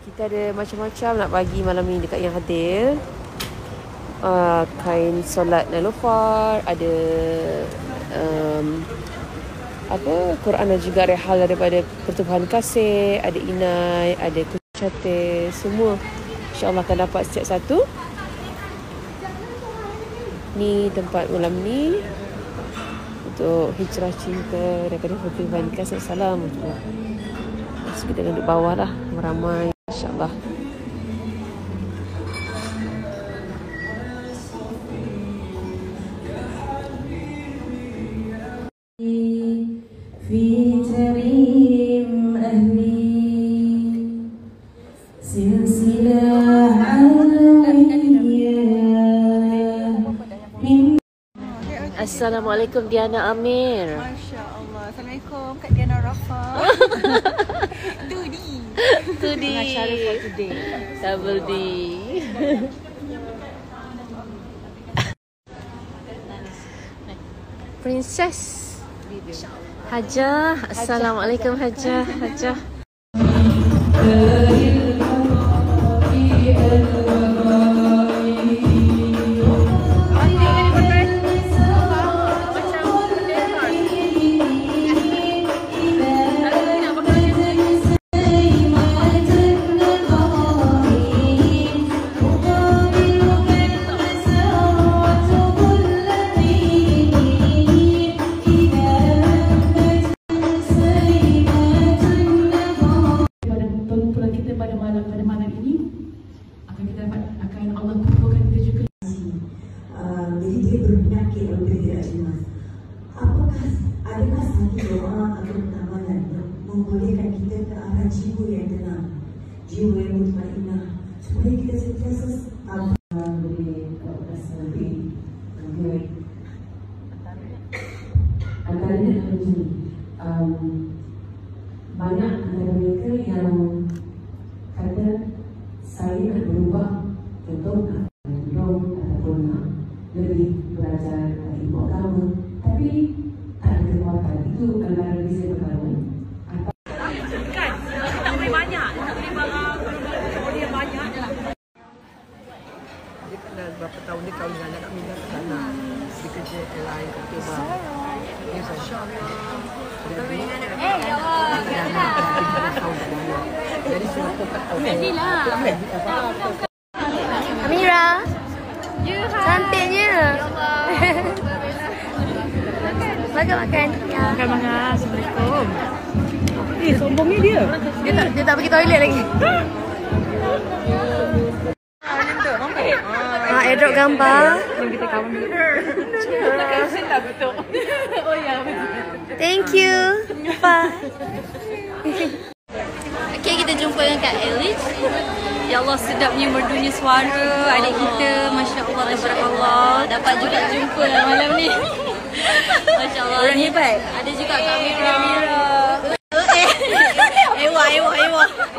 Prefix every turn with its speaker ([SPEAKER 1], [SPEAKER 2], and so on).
[SPEAKER 1] Kita ada macam-macam nak bagi malam ni dekat yang hadir. Kain solat Nalufar, ada Quran dan juga rehal daripada Pertubuhan Kasih, ada inai, ada kucate, semua insya-Allah akan dapat setiap satu. Ni tempat malam ni untuk hijrah cinta daripada Pertubuhan Kasih. Assalamualaikum. Kita duduk bawah lah, ramai insya-Allah. Assalamualaikum Diana Amir.
[SPEAKER 2] Masya Allah. Assalamualaikum Kak Diana Rafa. Tudi. Pengacara for today.
[SPEAKER 1] Double D. Princess Hajah. Assalamualaikum Hajah. Hajah.
[SPEAKER 3] Membolehkan kita ke arah jiwa yang tenang, jiwa yang mutmainah, supaya kita sentiasa boleh rasa lebih baik. Antaranya begini, banyak antara mereka yang kata saya nak berubah, contoh nak berubah ataupun nak lebih belajar ilmu agama, tapi tak ada kekuatan. Itu antara saya perkara.
[SPEAKER 4] Berapa tahun dia kahwin dengan anak Mina ke sana. Dia kerja airline kat Tebal. Ya, insya-Allah. Jadi Singapura tak tahu.
[SPEAKER 1] Amira. Cantiknya. Makan.
[SPEAKER 2] Makan. Assalamualaikum. Sombongnya dia.
[SPEAKER 1] Dia tak pergi toilet lagi. Airdrop gambar.
[SPEAKER 2] Jom kita kawan dulu. Oh ya,
[SPEAKER 1] Thank you. Bye.
[SPEAKER 5] Okay, kita jumpa dengan Kak Elis. Ya Allah, sedapnya merdunya suara adik kita. Masya Allah, tabarakallah. Dapat juga jumpa malam ni. Masya Allah.
[SPEAKER 1] Orang hebat.
[SPEAKER 5] Ada juga Kak Mira. Ewa.